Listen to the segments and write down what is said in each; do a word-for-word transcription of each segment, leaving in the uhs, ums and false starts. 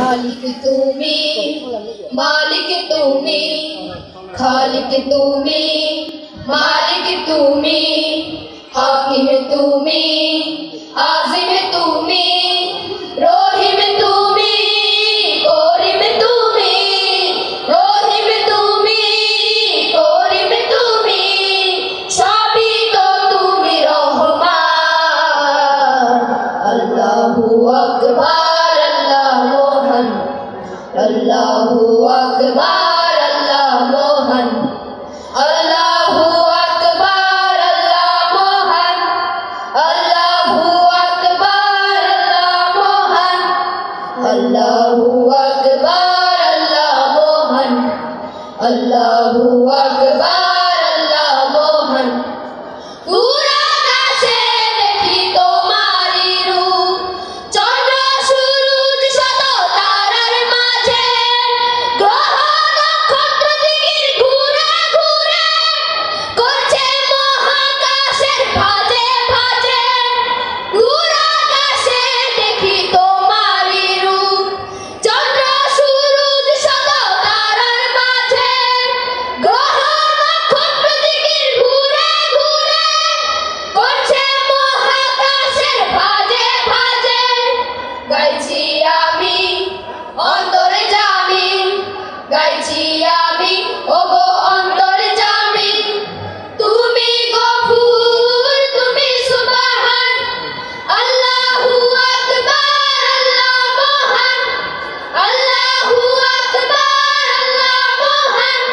मालिक तुमी मालिक तुमी खालिक तुमी मालिक तुमी हाकिम तुमी आज़िम तुमी रहीम तुमी करीम तुमी रहीम तुमी करीम तुमी सभी तो तुमी रहमान अल्लाहु अकबर अल्लाह मोहन अल्लाहु अकबर अल्लाह मोहन अल्लाहु अकबर अल्लाह मोहन अल्लाहु अकबर अल्लाह मोहन अल्लाहु अकबर अल्लाह मोहन अल्लाहु अकबर अल्लाह मोहन पूरा आकाशे देखी तुम्हारी रूप चंद्र सूरज शत तारार माझे ग्रह नक्षत्र दिगिर घुरे घुरे करছে মহাকাশের ভাঁজে ভাঁজে পুরা আকাশে দেখি তোমারই রূপ চন্দ্র সূরজ শত তারার মাঝে গ্রহ নক্ষত্র দিগির ঘুরে ঘুরে করছে মহাকাশের ভাঁজে ভাঁজে গাইছি আমি অন্তরে জামি গাইছি আমি ওগো অন্তরে জামি তুমি গফুর তুমি সুবহান আল্লাহু আকবার আল্লাহ মহান আল্লাহু আকবার আল্লাহ মহান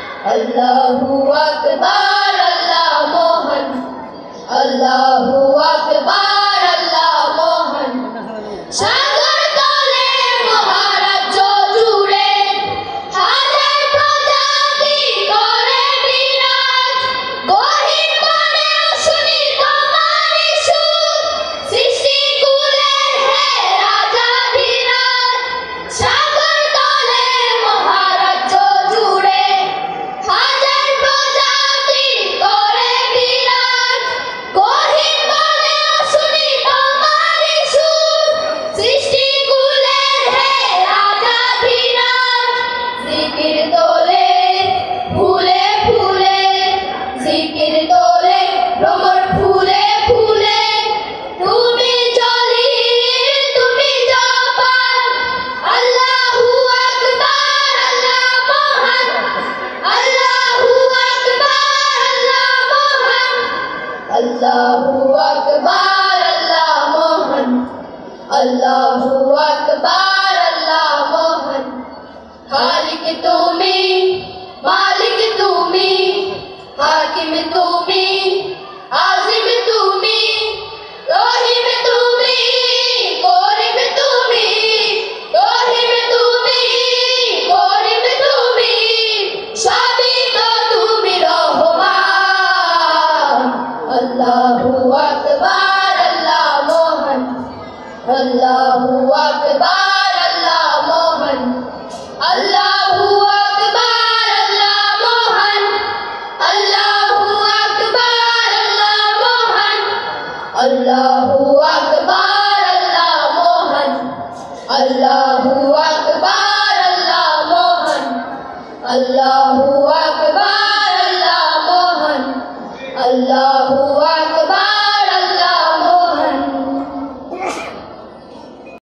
আল্লাহু আকবার আল্লাহ মহান আল্লাহু আকবার আল্লাহ মহান সাগর তলে মহারাজ্য জুড়ে হাজার প্রজাতি করে বিরাজ গহীন বনেও শুনি তোমারই সুর সৃষ্টি কুলের হে রাজাধিরাজ সাগর তলে মহারাজ্য জুড়ে হাজার প্রজাতি করে বিরাজ গহীন বনেও শুনি তোমারই সুর সৃষ্টি কুলের হে রাজাধিরাজ জিকির তোলে ফুলে ফুলে জিকির তোলে ভ্রমর ফুলে ফুলে তুমি জলিল তুমি জব্বার আল্লাহু আকবার আল্লাহ মহান আল্লাহু আকবার আল্লাহ মহান আল্লাহু আকবার আল্লাহ মহান আল্লাহু আকবার আল্লাহ মহান খালিক তুমি মালিক তুমি হাকিম তুমি